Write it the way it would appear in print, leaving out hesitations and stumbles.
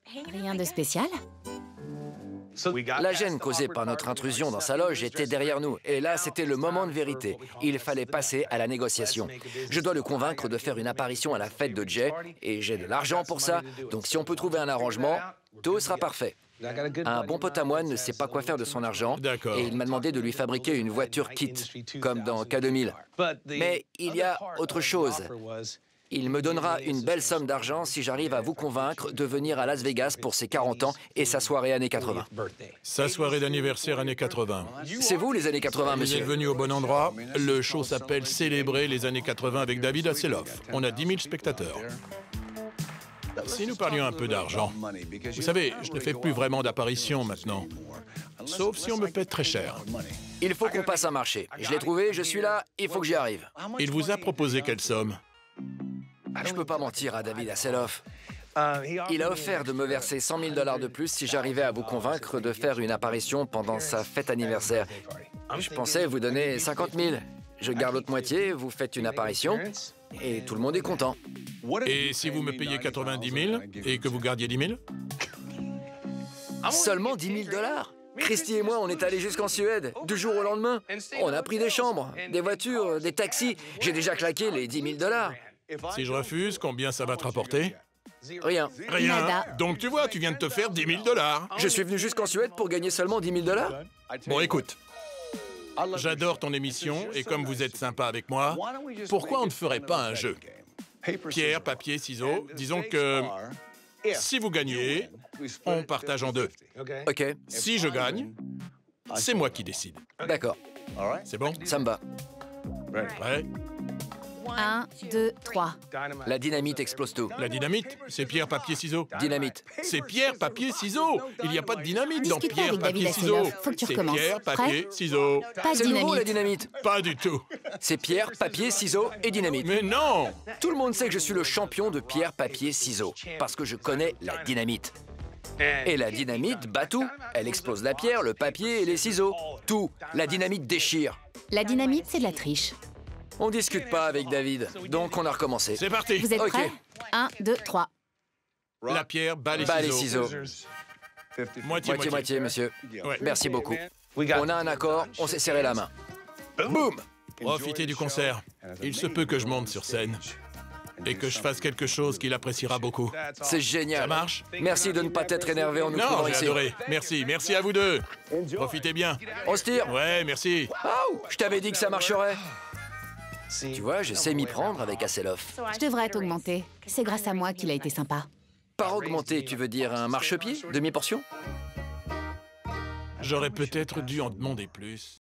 Rien de spécial? La gêne causée par notre intrusion dans sa loge était derrière nous. Et là, c'était le moment de vérité. Il fallait passer à la négociation. Je dois le convaincre de faire une apparition à la fête de Jay. Et j'ai de l'argent pour ça. Donc si on peut trouver un arrangement, tout sera parfait. Un bon pote à moi ne sait pas quoi faire de son argent. D'accord. Et il m'a demandé de lui fabriquer une voiture kit, comme dans K2000. Mais il y a autre chose. Il me donnera une belle somme d'argent si j'arrive à vous convaincre de venir à Las Vegas pour ses 40 ans et sa soirée années 80. Sa soirée d'anniversaire années 80. C'est vous, les années 80, Vous monsieur? êtes venu au bon endroit. Le show s'appelle Célébrer les années 80 avec David Hasselhoff. On a 10 000 spectateurs. Si nous parlions un peu d'argent. Vous savez, je ne fais plus vraiment d'apparitions maintenant. Sauf si on me paie très cher. Il faut qu'on passe un marché. Je l'ai trouvé, je suis là, il faut que j'y arrive. Il vous a proposé quelle somme? Je peux pas mentir à David Hasselhoff. Il a offert de me verser 100 000 $ de plus si j'arrivais à vous convaincre de faire une apparition pendant sa fête anniversaire. Je pensais vous donner 50 000. Je garde l'autre moitié, vous faites une apparition, et tout le monde est content. Et si vous me payez 90 000 et que vous gardiez 10 000? Seulement 10 000 $? Christy et moi, on est allés jusqu'en Suède, du jour au lendemain. On a pris des chambres, des voitures, des taxis. J'ai déjà claqué les 10 000 $. Si je refuse, combien ça va te rapporter? Rien. Rien. Nada. Donc tu vois, tu viens de te faire 10 000 $. Je suis venu jusqu'en Suède pour gagner seulement 10 000 $? Bon, écoute. J'adore ton émission et comme vous êtes sympa avec moi, pourquoi on ne ferait pas un jeu? Pierre, papier, ciseaux. Disons que si vous gagnez, on partage en deux. OK, Si je gagne, c'est moi qui décide. d'accord, C'est bon? ça me va. Prêt? 1, 2, 3. La dynamite explose tout. La dynamite, c'est pierre, papier, ciseaux. Dynamite. C'est pierre, papier, ciseaux. Il n'y a pas de dynamite dans Discute pas pierre, avec David papier, ciseaux. Hasselhoff. Faut que tu C'est recommences. pierre, Prêt? papier, ciseaux. Pas de C'est nouveau, la dynamite. dynamite. Pas du tout. C'est pierre, papier, ciseaux et dynamite. Mais non! Tout le monde sait que je suis le champion de pierre, papier, ciseaux, parce que je connais la dynamite. Et la dynamite bat tout. Elle explose la pierre, le papier et les ciseaux. Tout. La dynamite déchire. La dynamite, c'est de la triche. On discute pas avec David, donc on a recommencé. C'est parti. Vous êtes Ok. prêts? 1, 2, 3. La pierre, bat les Bas les ciseaux. ciseaux. Moitié, Moitié, monsieur. Ouais. Merci beaucoup. On a un accord, on s'est serré la main. Boum! Profitez du concert. Il se peut que je monte sur scène et que je fasse quelque chose qu'il appréciera beaucoup. C'est génial. Ça marche? Merci de ne pas t'être énervé en nous Non, trouvant j'ai ici. adoré. Merci, merci à vous deux. Profitez bien. On se tire. Ouais, merci. Oh, je t'avais dit que ça marcherait. Tu vois, je sais m'y prendre avec Hasselhoff. Je devrais t'augmenter. C'est grâce à moi qu'il a été sympa. Par augmenter, tu veux dire un marchepied, demi-portion? J'aurais peut-être dû en demander plus.